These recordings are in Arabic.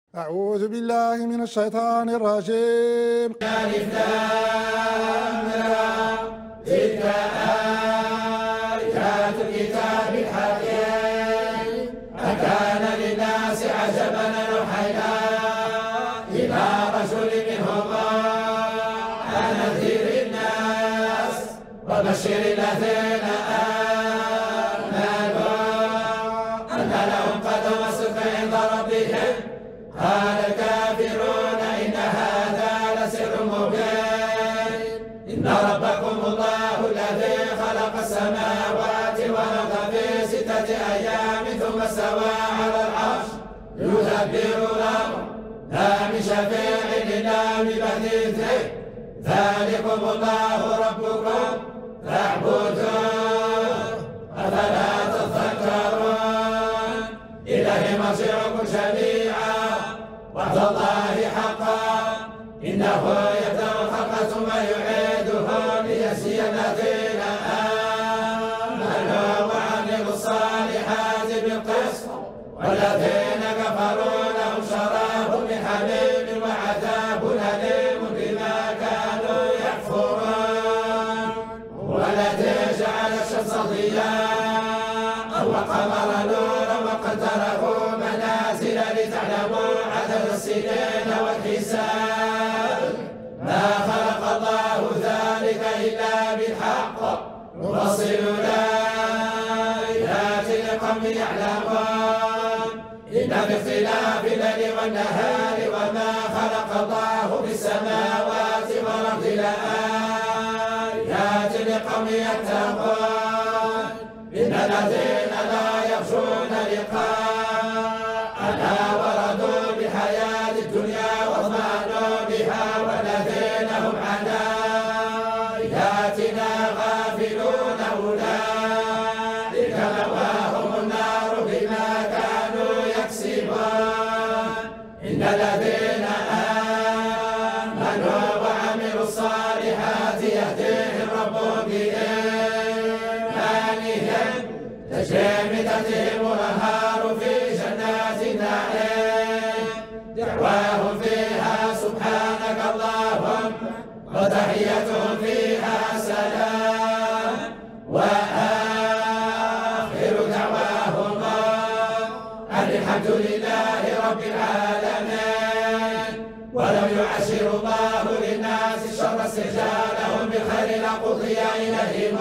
أعوذ بالله من الشيطان الرجيم. ألف لام را تلك آيات الكتاب الحكيم أكان للناس عجبا أن أوحينا إلى رجل منهم أن أنذر الناس وبشر الذين آمنوا أن لهم قدم صدق عند ربهم. قال الكافرون إن هذا لسحر مبين إن ربكم الله الذي خلق السماوات والأرض في 6 أيام ثم استوى على العرش يدبر الأمر لا من شفيع إلا بإذنه ذلكم الله ربكم فاعبدوه أفلا تذكرون. إليه مرجعكم جميعا وعد الله حقا إنه يبدأ الخلق ثم يعيده ليجزي الذين آمنوا وعملوا الصالحات بالقسط والذين كفروا لهم شراب من حميم وعذاب أليم بما كانوا يكفرون. هو الذي جعل الشمس ضياء والقمر نورا وقدره منازل لتعلموا عدد السنين والحساب ما خلق الله ذلك إلا بالحق نفصل الآيات لقوم يعلمون إن باختلاف الليل والنهار وما خلق الله في السماوات والأرض لآيات لقوم يتقون. إن الذين لا يرجون لقاءنا ورضوا بالحياة الدنيا واطمأنوا بها والذين هم عن آياتنا غافلون أولئك مأواهم النار بما كانوا يكسبون. إن الذين آمنوا وعملوا الصالحات يهديهم ربهم بإيمانهم تجري من تحتهم الأنهار في جنات النعيم دعواهم فيها سبحانك اللهم وتحيتهم فيها سلام وآخر دعواهم أن الحمد لله رب العالمين. ولو يعشر الله للناس الشر استعجالهم بالخير لقضي إليهم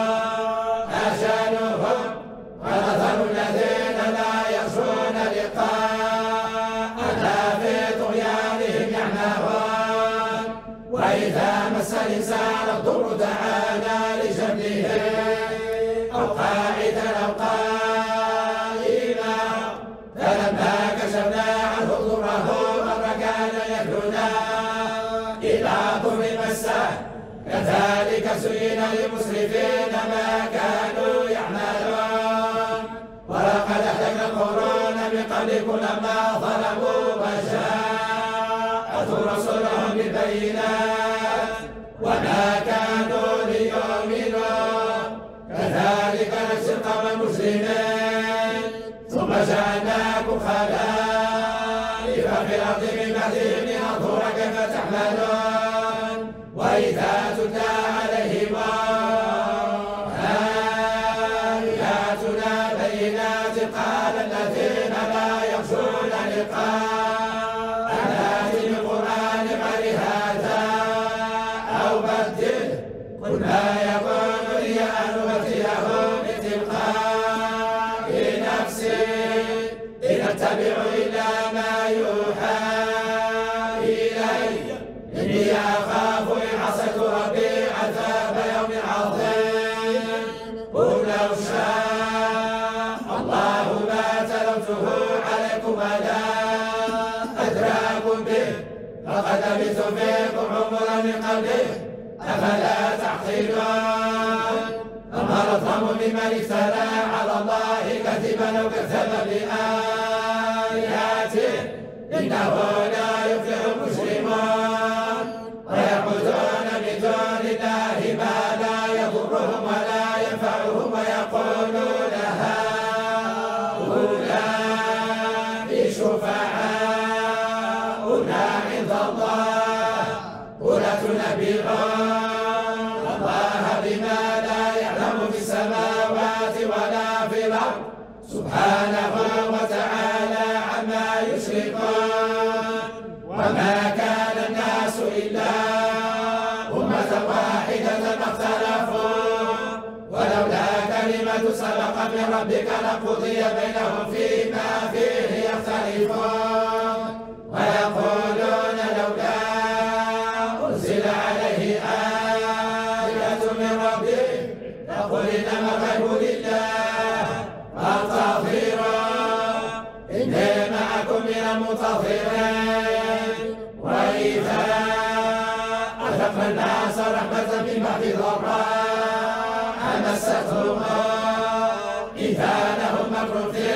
أجلهم ونذر الذين لا يرجون لقاءنا في طغيانهم يعمهون. وإذا مس الإنسان الضر دعانا لجنبه أو قاعدا أو قائما فلما كشفنا عنه ضره مر كان يدعونا إلى ضر مسه كذلك زين للمسرفين ما كانوا يعملون. ولقد أهلكنا القرون من قبلكم لما ظلموا وجاءتهم رسلهم بالبينات وما كانوا ليؤمنوا كذلك نجزي القوم المجرمين. ثم جعلناكم خلائف في الأرض من بعدهم لننظر كيف تعملون. وإذا تتلى عليهم آياتنا بينات قال الذين لا يرجون لقاءنا ائت بالقرآن غير هذا أو بدله قل ما يكون لي أن أبدله من تلقاء نفسي إن أتبع إلا ما يوحى إلي إني أخاف إن عصيت ربي عذاب يوم عظيم. قل لو شاء الله ما تلوته عليكم ولا أدراكم به فقد لبثت فيكم عمرا من قبله أفلا تعقلون. فمن أظلم ممن افترى على الله كذبا أو كذب بآياته إنه لا يفلح المجرمون. ويعبدون من دون الله ما لا يضرهم ولا ينفعهم ويقولون هؤلاء شفعاء شفعاؤنا عند الله قلة نبيعون الله بما لا يعلم في السماوات ولا في الأرض سبحانه وتعالى عما يشركون وما كان الناس إلا أمة واحدة ما اختلفوا ولولا كلمة سبق من ربك لقضي بينهم فيما فيه يختلفون ويقولون لولا أنزل عليه آية من ربه فقل إنما الغيب لله فانتظروا إني معكم من المنتظرين وإذا أذقنا الناس رحمة من بعد ضراء مستهم إذا لهم مكر في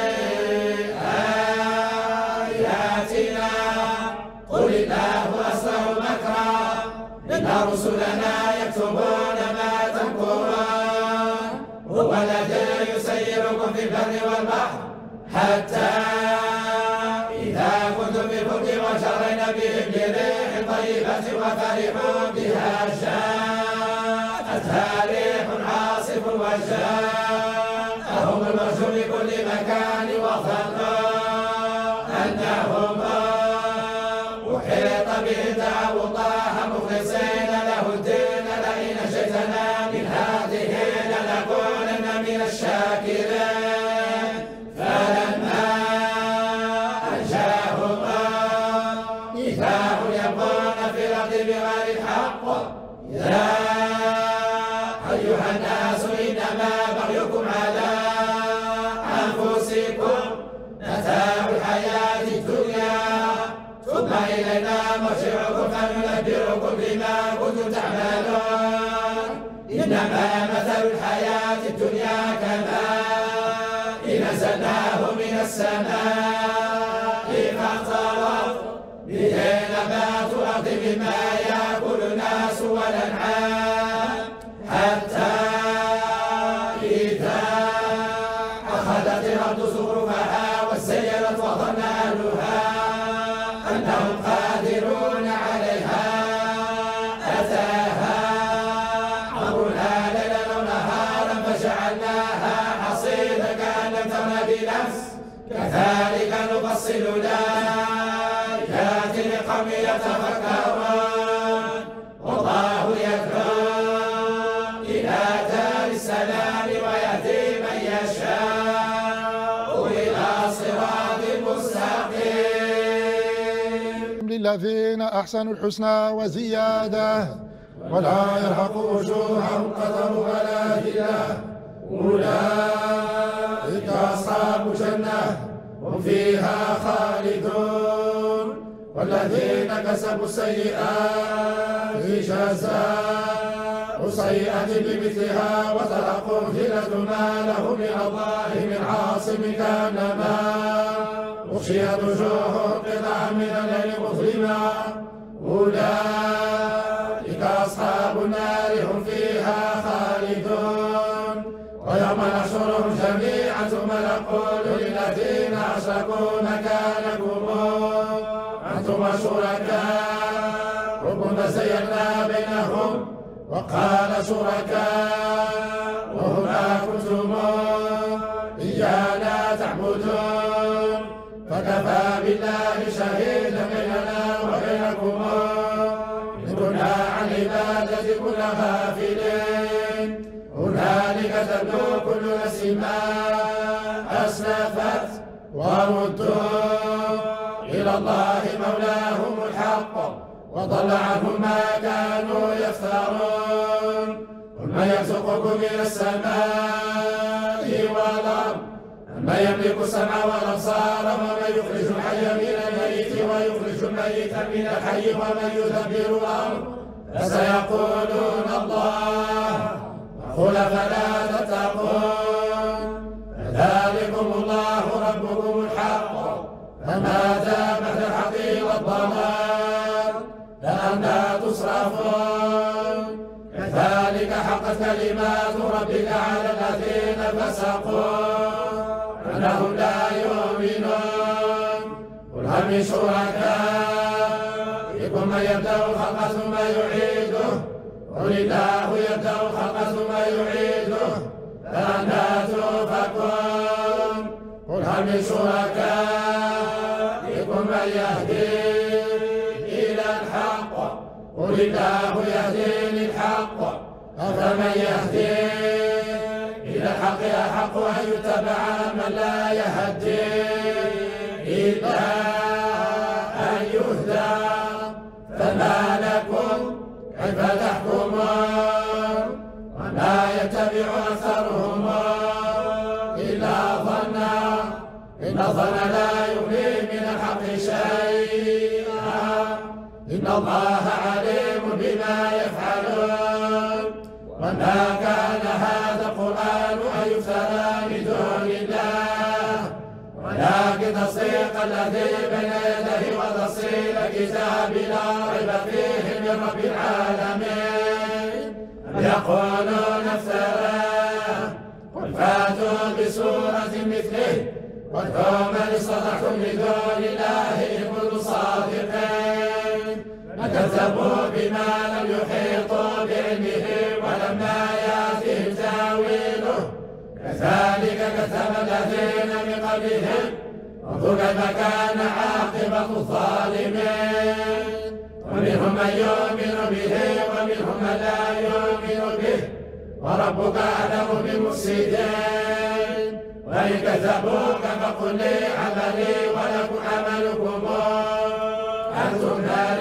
آياتنا قل الله أسرع مكرا إن رسلنا يكتبون ما تمكرون هو الذي يسيركم في البر والبحر حتى إذا كنتم في الفلك وجرين بهم بريح طيبة وفرحوا بها جاءتها ريح عاصف وجاءهم الموج من كل مكان وظنوا أنهم أحيط بهم دعوا الله مخلصين له الدين لئن نجيتنا من هذه لنكونن من الشاكرين فلما أنجاهم إذا هم يبغون في الأرض بغير الحق يا أيها الناس إنما بغيكم على أنفسكم متاع الحياة الدنيا ثم إلينا مرجعكم فننبئكم بما كنتم تعملون إنما مثل الحياة الدنيا كماء نزلناه من السماء فاختلط به نبات الأرض مما يأكل الناس والأنعام حتى إذا أخذت الأرض زخرفها وزينت وظن أهلها أنهم قادرون عليها أتاها أمرنا ليلا أو نهارا فجعلناها حصيدا كأن لم تغن بنفس كذلك نفصل الآيات لقوم يتفكرون والله يدعو إلى دار السلام ويهدي من يشاء إلى صراط مستقيم للذين أحسنوا الحسنى وزيادة ولا يرهق وجوههم قدر ولا ذلة أولئك أصحاب الجنة هم فيها خالدون والذين كسبوا السيئات جزاء سيئة بمثلها وتلقوا مغفرة ما له من الله من عاصم كانما أغشيت وجوههم قطعا من الليل مظلما أولئك أصحاب النار هم فيها خالدون ويوم نحشرهم جميعا ثم نقول للذين أشركوا مكانكم أنتم شركاؤكم فزينا بينهم وقال شركاؤهم ما كنتم إيانا تعبدون فكفى بالله شهيدا بيننا وبينكم إن كنا عن عبادتكم لغافلين هنالك تبلو كل نفس ما أسلفت وردوا إلى الله مولاهم الحق وضل عنهم ما كانوا يفترون قل من يرزقكم من السماء والأرض من يملك السمع والأبصار ومن يخرج الحي من الميت ويخرج الميت من الحي ومن يدبر الأمر فسيقولون الله قل فلا تتقون فذلكم الله ربكم الحق فماذا بعد الحق والضلال لأنى تصرفون كذلك حقت كلمات ربك على الذين فسقوا أنهم لا يؤمنون قل هل من شركاء فيكم من يبدأ الخلق ثم يعيده قل الله يبدأ الخلق ثم يعيده فأنى تؤفكون قل هل من شركائكم من يهدي إلى الحق قل الله يهدي للحق أفمن يهدي إلى الحق أحق أن يتبع من لا يهدي إلا أن يهدى فما لكم كيف تحكمون وما يتبع أكثرهم إلا ظنا إن الظن لا يغني من الحق شيئا إن الله عليم بما يفعلون وما كان هذا القرآن أن يفترى من دون الله ولكن تصديق الذي بين يديه وتفصيل كتاب لا ريب فيه من رب العالمين أم يقولون افتراه قل فاتوا بسورة مثله وادعوا من استطعتم من دون الله إن كنتم صادقين فكذبوا بما لم يحيطوا بعلمه ولما يأتهم تاويله كذلك كذب الذين من قبلهم وانظر كيف كان عاقبة الظالمين ومنهم من يؤمن به ومنهم من لا يؤمن به وربك أعلم بالمفسدين وإن كذبوك فقل لي عملي ولكم عملكم أنتم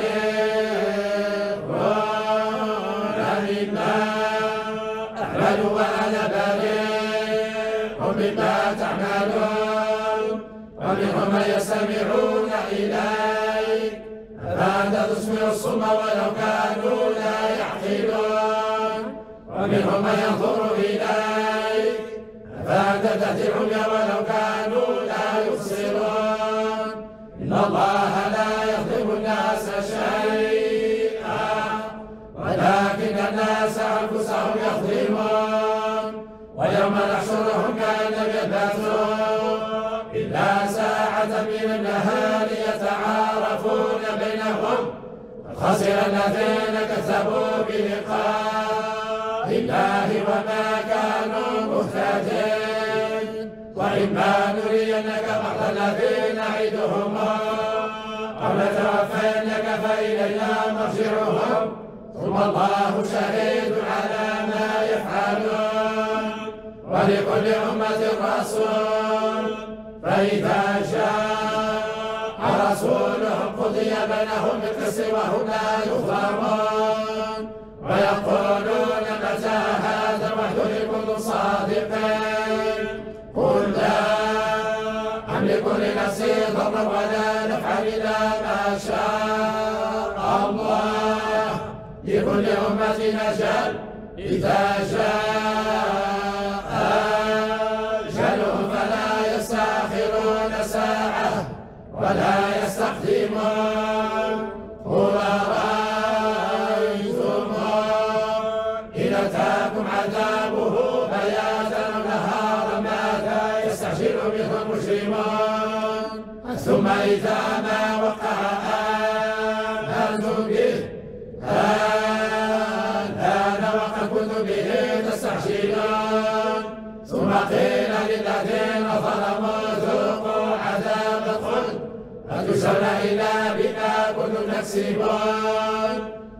بريئون مما أعمل وأنا بريء مما تعملون ومنهم من يستمعون إليك أفأنت تسمع الصم ولو كانوا لا يعقلون ومنهم من ينظر إليك أفأنت تهدي العمي ولو كانوا لا يبصرون إن الله لا يظلم الناس شيئا ولكن الناس أنفسهم يظلمون ويوم نحشرهم كأن لم يلبثوا إلا ساعة من النهار يتعارفون بينهم خسر الذين كذبوا بلقاء الله وما كانوا مهتدين وإما نرينك بعض الذين نعدهم أو نتوفينك فإلينا مرجعهم ثم الله شهيد على ما يفعلون ولكل أمة رسول فإذا جاء رسولهم قضي بينهم بالقسط وهم لا يظلمون ويقولون متى هذا الوعد إن كنتم صادقين قل لا أملك لنفسي ضرا ولا نفعا إلا ما شاء الله لكل أمة أجل إذا جاء أجلهم فلا يستأخرون ساعة ولا يستقدمون قل أرأيتم إن أتاكم عذابه بياتا نهارا ماذا يستعجل منه المجرمون ثم إذا ما وقع آمنتم به الآن وقد كنتم به تستعجلون ثم قيل للذين ظلموا ذوقوا عذاب الخلد أتجزون إلا بما كنتم تكسبون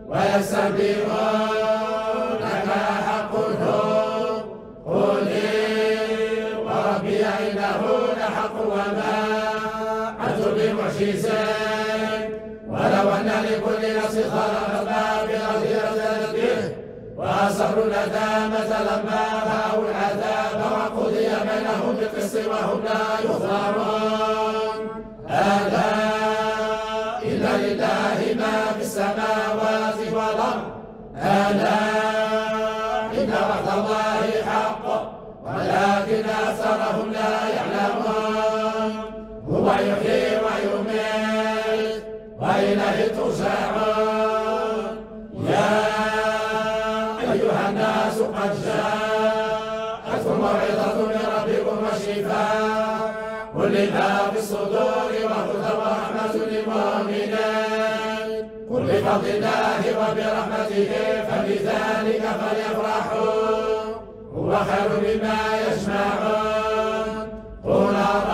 ويستنبئونك حق هو قل وربي إنه لحق وما أنتم بمعجزين ولو أن لكل نفس ظلمت ما في الأرض لفتدت به وأصروا الندامة لما رأوا العذاب وقضي بينهم بالقسط وهم لا يظلمون ألا إن لله ما في السماوات والأرض ألا إن وعد الله حق ولكن أكثرهم لا يعلمون هو يحيي ويميت وإليه ترجعون يا أيها الناس قد جاءتكم موعظة من ربكم وشفاء لما في الصدور وهدى ورحمة للمؤمنين قل بفضل الله وبرحمته فبذلك فليفرحوا هو خير مما يجمعون. قل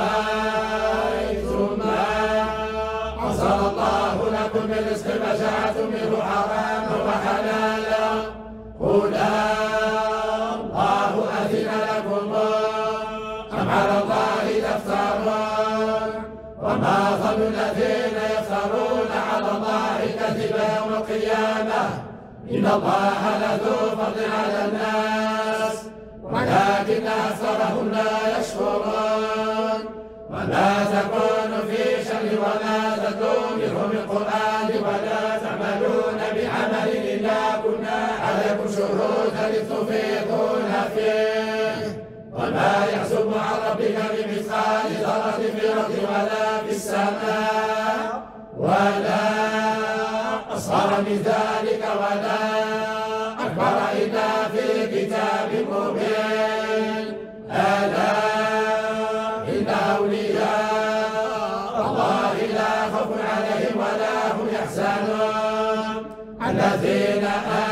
أرأيتم ما أنزل الله لكم من رزق فجعلتم منه حراما وحلالا قل الله أذن لكم أم على الله تفترون. وما ظن الذين يفترون على الله كذبا يوم القيامة إن الله لذو فضل على الناس ولكن أكثرهم لا يشكرون. وما تكون في شأن ولا تتلو منه من قرآن ولا تعملون بعمل إلا كنا عليكم شهودا إذ تفيضون فيه. وما يعزب عن ربك بمثقال ذرة في الأرض ولا في السماء ولا أصغر من ذلك ولا أكبر إلا في كتاب مبين. ألا إن أولياء الله لا خوف عليهم ولا هم يحزنون الذين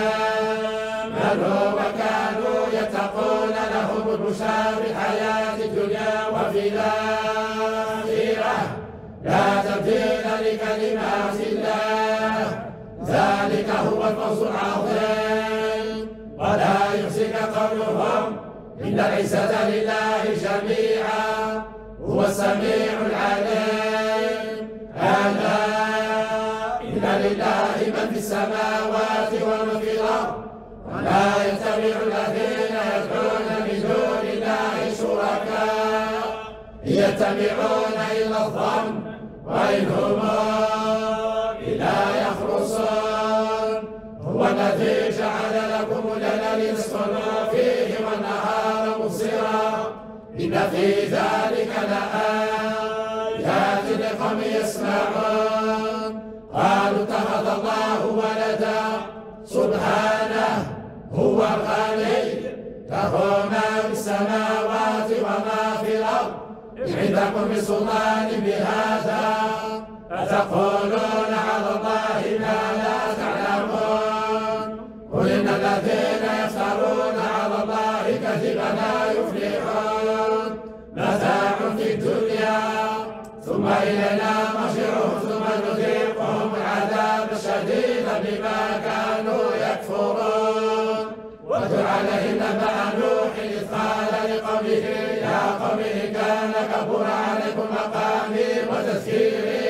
آمنوا وكانوا يتقون لهم البشرى في الحياة الدنيا وفي الآخرة لا تبديل لكلمات الله ذلك هو الفوز العظيم. ولا يحزنك قولهم إن العزة لله جميعا هو السميع العليم. ألا إن لله من في السماوات ومن في الأرض ولا يتبع الذين يدعون من دون الله شركاء يتبعون إلا الظن وإن هم إلا يخرصون. هو الذي جعل لكم الليل لتسكنوا فيه والنهار مبصرا إن في ذلك لآيات لقوم يسمعون. قالوا اتخذ الله ولدا سبحانه هو الغني له ما في السماوات وما في الأرض إن عندكم من سلطان بهذا أتقولون على الله ما لا تعلمون. قل إن الذين يفترون على الله كذبا لا يفلحون متاع في الدنيا ثم إلينا مرجعهم ثم نذيقهم العذاب الشديد بما كانوا يكفرون. واتل عليهم نبأ نوح إذ قال لقومه يا قوم إن كان كبر عليكم مقامي وتذكيري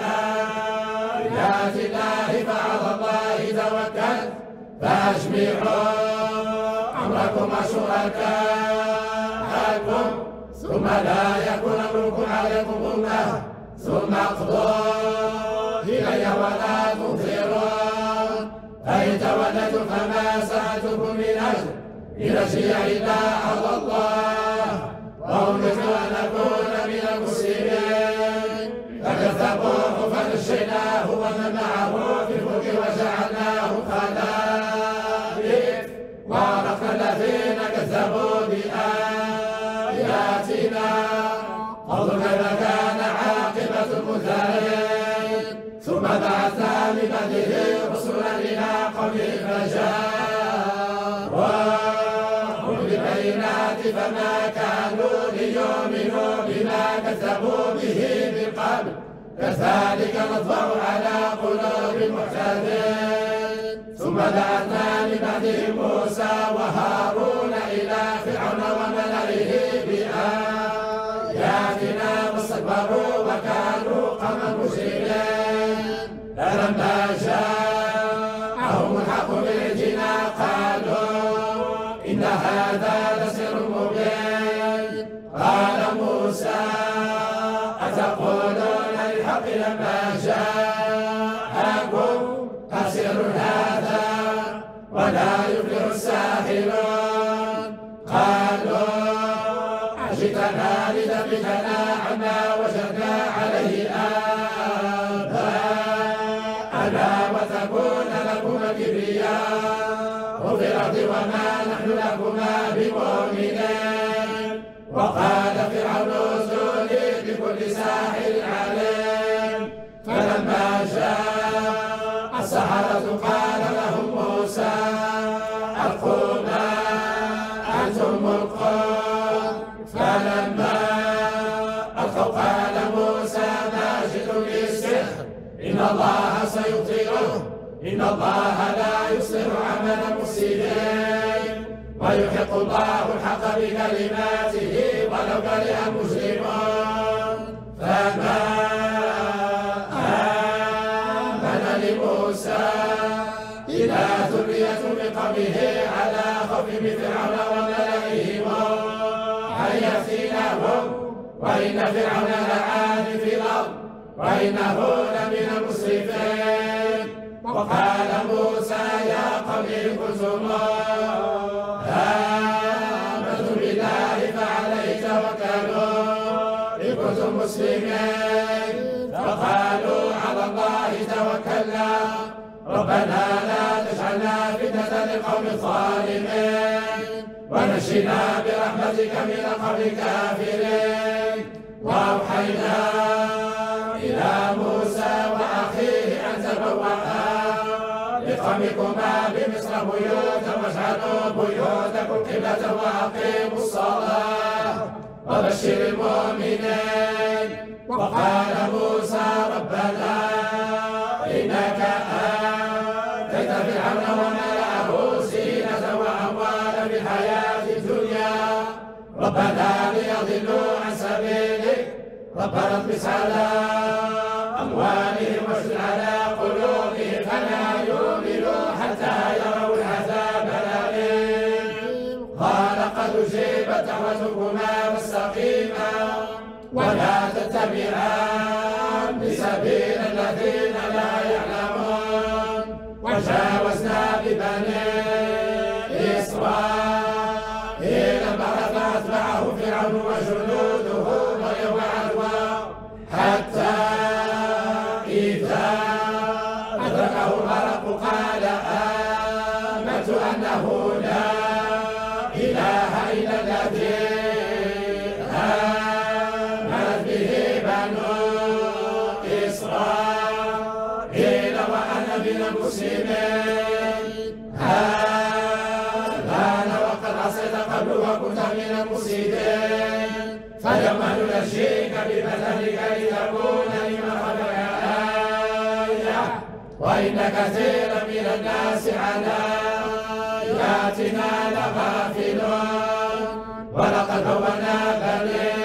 بآيات الله فعلى الله توكلت فأجمعوا أمركم وشركاءكم ثم لا يكون أمركم عليكم غمة ثم اقضوا إلي ولا تنظرون. فإن توليتم فما سألتكم من أجر إن أجري إلا على الله وأمرت أن أكون من المسلمين. فكذبوه فنجيناه ومن معه في الفلك وجعلناه خلائف وأغرقنا الذين كذبوا بآياتنا انظر كيف كان عاقبة المنذرين. ثم بعثنا من بعده رسلا إلى قومه فجاءوهم بالبينات فما كانوا ليؤمنوا بما كذبوا به من قبل كذلك نطبع على قلوب المعتدين. ثم بعثنا من بعدهم موسى وهارون إلى فرعون وملئه بآياتنا فاستكبروا وكانوا قوما مجرمين. فلما جاءهم الحق من عندنا قالوا إن هذا لسحر مبين. قال موسى أتقولون للحق لما جاءكم أسحر هذا ولا يفلح الساحرون. قالوا أجئتنا لتفتنا عما وجدنا عليه آباءنا وتكون لكم الكبرياء في الأرض وما نحن لكما بمؤمنين. وقال فرعون ائتوني بكل ساحر عليم. فلما جاء السحرة قال لهم موسى ألقوا ما أنتم ملقون فلما ألقوا قال موسى ما جئتم بالسحر إن الله سيبطله إن الله لا يصلح عمل المفسدين ويحق الله الحق بكلماته ولو كره المجرمون فما آمن لموسى إلا ذرية من قومه على خوف من فرعون وملئهم أن يفتنهم وإن فرعون لعال في الأرض وإنه لمن المسرفين وقال موسى يا قوم إن كنتم آمنتم بالله فعليه توكلوا إن كنتم مسلمين فقالوا على الله توكلنا ربنا لا تجعلنا فتنة للقوم الظالمين ونجنا برحمتك من القوم الكافرين وأوحينا إلى موسى وأخيه أن تبوأ لقومكما بمصر بيوتا واجعلوا بيوتكم قبلة وأقيموا الصلاة وبشر المؤمنين وقال موسى ربنا إنك آتيت فرعون وملأه زينة وأموالا في الحياة الدنيا ربنا ليضلوا عن سبيلك ربنا اطمس على أموالهم واشدد على قلوبهم فلا يؤمنوا حتى يروا العذاب الأليم قال قد أجيبت دعوتكما فاستقيما ولا تتبعان سبيل الذين لا يعلمون وجاوزنا ببني إسرائيل البحر فأتبعه فرعون وجنوده بغيا وعدوا حتى إذا أدركه الغرق قال آمنت أنه لا إله إلا الذي آمنت به بنو إسرائيل وأنا من المسلمين الآن وقد عصيت قبل وكنت من المفسدين فاليوم ننجيك ببدنك لتكون لمن خلفك آية وإن كثيرا من الناس عن آياتنا لغافلون ولقد بوأنا بني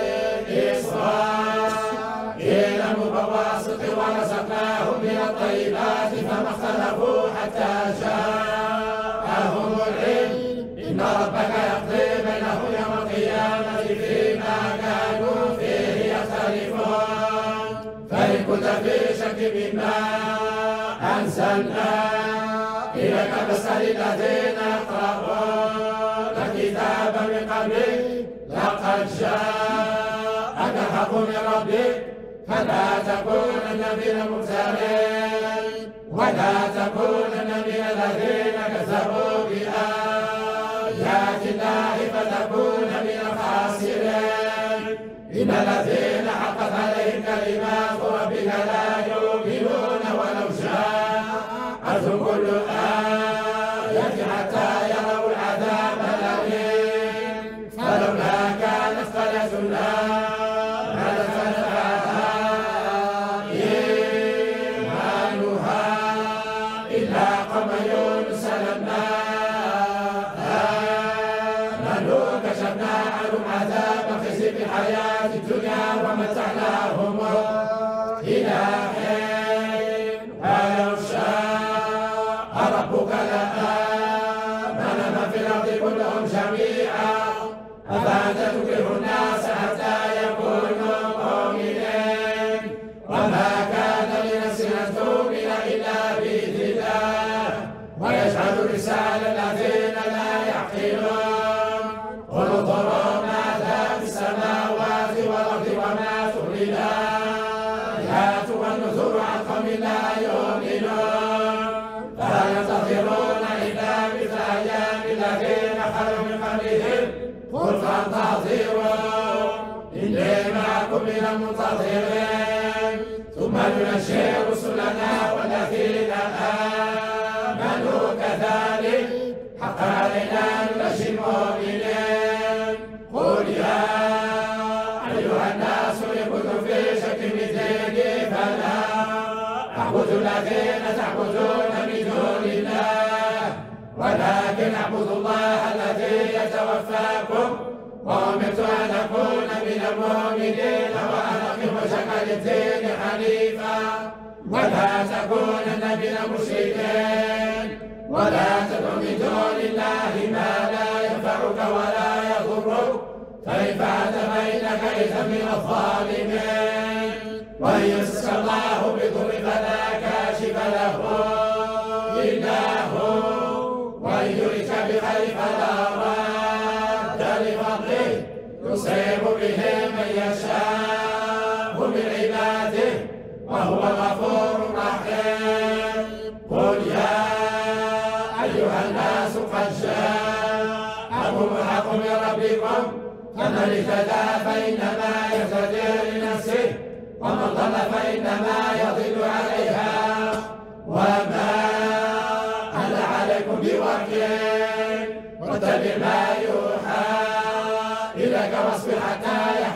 إسرائيل مبوأ صدق ورزقناهم من الطيبات فما اختلفوا حتى جاءهم العلم إن ربك يقضي بينهم يوم القيامة فيما كانوا فيه يختلفون فإن كنت في شك مما أنزلنا إليك فاسأل الذين يقرؤون الكتاب من قبلك لقد جاءك الحق من ربك فلا تكونن من الممترين ولا تكونن من الذين كذبوا بآيات الله فتكون من الخاسرين إن الذين حقت عليهم كلمات ربك لا يؤمنون ولو جاءتهم كل آية حتى يروا العذاب الأليم فلولا كانت قرية آمنت فنفعها إيمانها إلا قوم يونس لما آمنوا كشفنا عنهم عذاب خزي في الحياة الدنيا ومتعناهم إلى حين ولو شاء ربك لآمن من في الأرض كلهم جميعا أفأنت تكره الناس حتى يكونوا مؤمنين وما كان لنفس أن تؤمن إلا بإذن الله ويجعل الرسالة الذين لا يعقلون قل انظروا ماذا في السماوات والأرض وما تغني الآيات والنذر عن قوم لا يؤمنون فهل ينتظرون إلا مثل أيام الذين خلوا من قبلهم قل فانتظروا إني معكم من المنتظرين ثم ننجي رسلنا والذين حق علينا نبشر المؤمنين. قل يا أيها الناس إن كنتم في شك من ديني فلا أعبد الذين تعبدون من دون الله ولكن أعبد الله الذي يتوفاكم وأمرت أن أكون من المؤمنين وأن أقيم وجهك للدين حنيفا ولا تكونن من المشركين ولا تدع من دون الله ما لا ينفعك ولا يضرك فإن فعلت فإنك إذا من الظالمين. وإن يمسسك الله بضر فلا كاشف له إلا هو وإن يردك بخير فلا راد لفضله يصيب به من يشاء من عباده وهو الغفور الرحيم. قل يا أيها الناس قد جاءكم الحق من ربكم فمن اهتدى فإنما يهتدي لنفسه ومن ضل فإنما يضل عليها وما أنا عليكم بوكيل واتبع ما يوحى إليك واصبر حتى